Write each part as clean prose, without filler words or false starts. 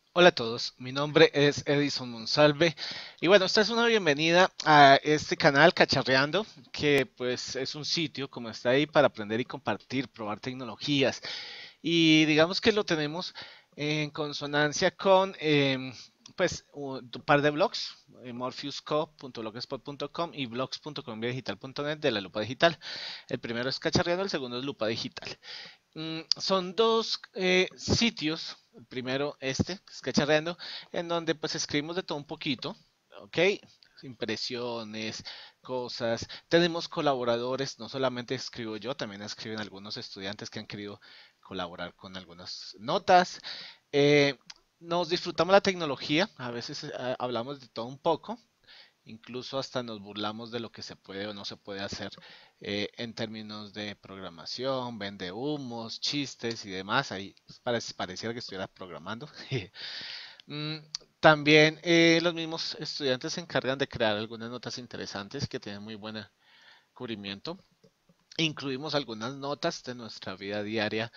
Hola a todos, mi nombre es Edison Monsalve y bueno, esta es una bienvenida a este canal Cacharreando, que pues es un sitio como está ahí para aprender y compartir, probar tecnologías y digamos que lo tenemos en consonancia con pues un par de blogs, morpheusco.blogspot.com y blogs.colombiadigital.net de la Lupa Digital. El primero es Cacharreando, el segundo es Lupa Digital. Son dos sitios, el primero este, que es Cacharreando, en donde pues escribimos de todo un poquito, ¿ok? Impresiones, cosas. Tenemos colaboradores, no solamente escribo yo, también escriben algunos estudiantes que han querido colaborar con algunas notas. Eh, Nos disfrutamos la tecnología, a veces hablamos de todo un poco, incluso hasta nos burlamos de lo que se puede o no se puede hacer en términos de programación, vende humos, chistes y demás. Ahí pareciera que estuviera programando. Mm, También los mismos estudiantes se encargan de crear algunas notas interesantes que tienen muy buen cubrimiento. Incluimos algunas notas de nuestra vida diaria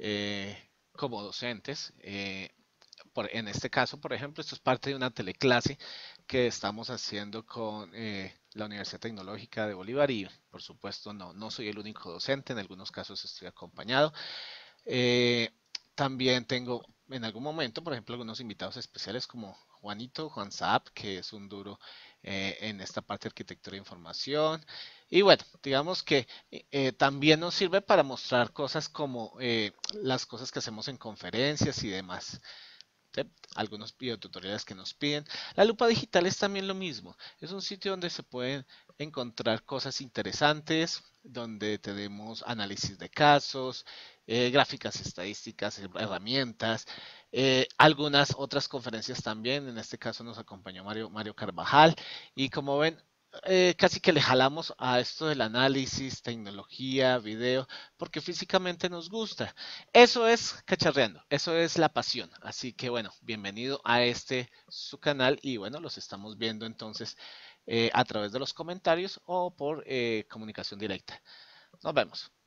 como docentes. En este caso, por ejemplo, esto es parte de una teleclase que estamos haciendo con la Universidad Tecnológica de Bolívar y, por supuesto, no soy el único docente, en algunos casos estoy acompañado. Eh, También tengo en algún momento, por ejemplo, algunos invitados especiales como Juan Saab, que es un duro en esta parte de arquitectura de información. Y bueno, digamos que también nos sirve para mostrar cosas como las cosas que hacemos en conferencias y demás. ¿Sí? Algunos videotutoriales que nos piden. La lupa digital es también lo mismo. Es un sitio donde se pueden encontrar cosas interesantes, donde tenemos análisis de casos, gráficas estadísticas, herramientas, algunas otras conferencias también. En este caso nos acompañó Mario Carvajal. Y como ven, casi que le jalamos a esto del análisis, tecnología, video, porque físicamente nos gusta. Eso es cacharreando, eso es la pasión. Así que bueno, bienvenido a este su canal y bueno, los estamos viendo entonces a través de los comentarios o por comunicación directa. Nos vemos.